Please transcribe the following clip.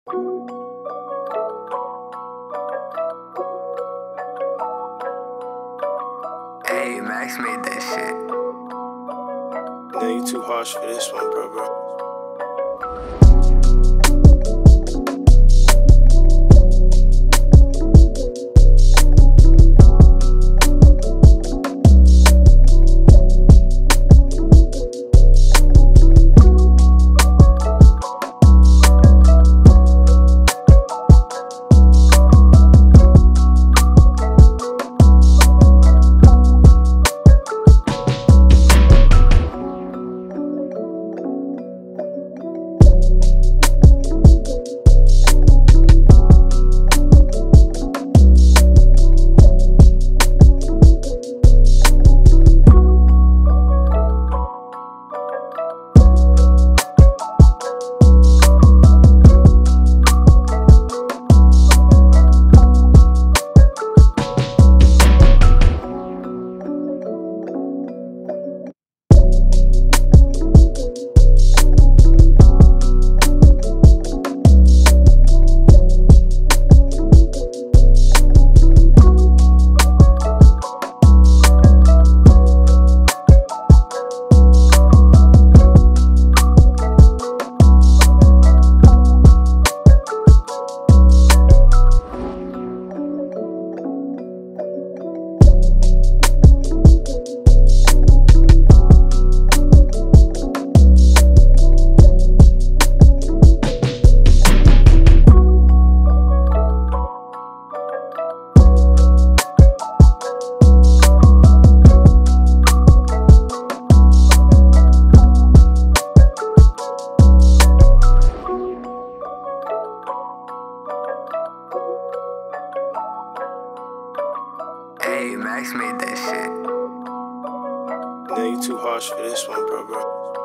Hey, Max made that shit. No, you too harsh for this one, bro. Hey, Max made that shit. No, you too harsh for this one, bro.